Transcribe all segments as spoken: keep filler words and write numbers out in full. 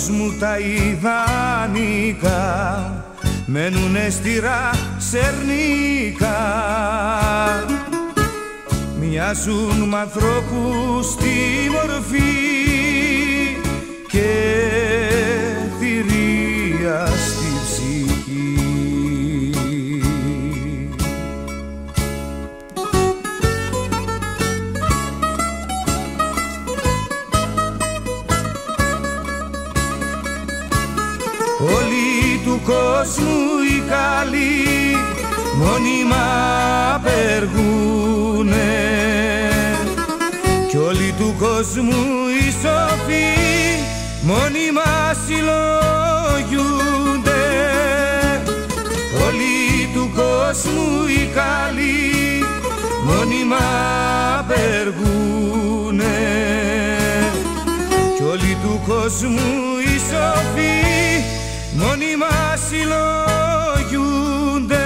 κόσμου τα ιδανικά μένουνε στηρά σερνικά. Μοιάζουν μ' ανθρώπους στη μορφή και θηρία στη ψυχή. Όλοι του κόσμου οι καλοί μόνιμα απεργούνε κι όλοι του κόσμου οι σοφοί μόνιμα συλλογιούνται. Όλοι του κόσμου οι καλοί μόνιμα απεργούνε κι όλοι του κόσμου οι σοφοί μόνιμα συλλογιούνται.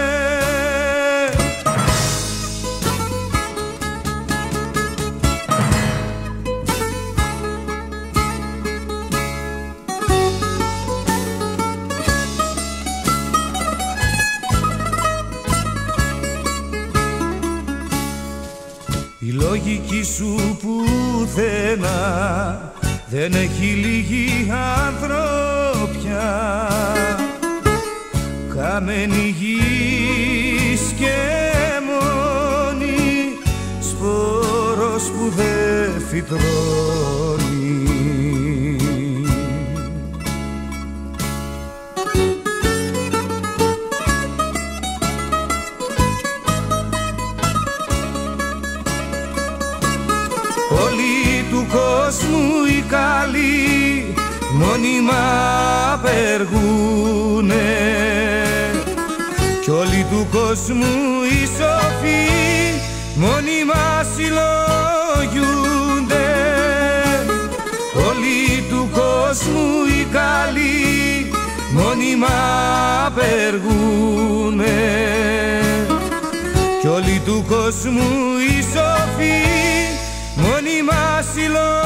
Η λογική σου πουθενά δεν έχει λίγη ανθρωπιά. Καμένη γης και μόνη, σπόρος που δε φυτρώνει. Όλοι του κόσμου οι καλοί μόνιμα απεργούνε κι όλοι του κόσμου οι σοφοί μόνιμα συλλογιούνται. Όλοι του κόσμου οι καλοί μόνιμα απεργούνε κι όλοι του κόσμου οι σοφοί μόνιμα συλλογιούνται.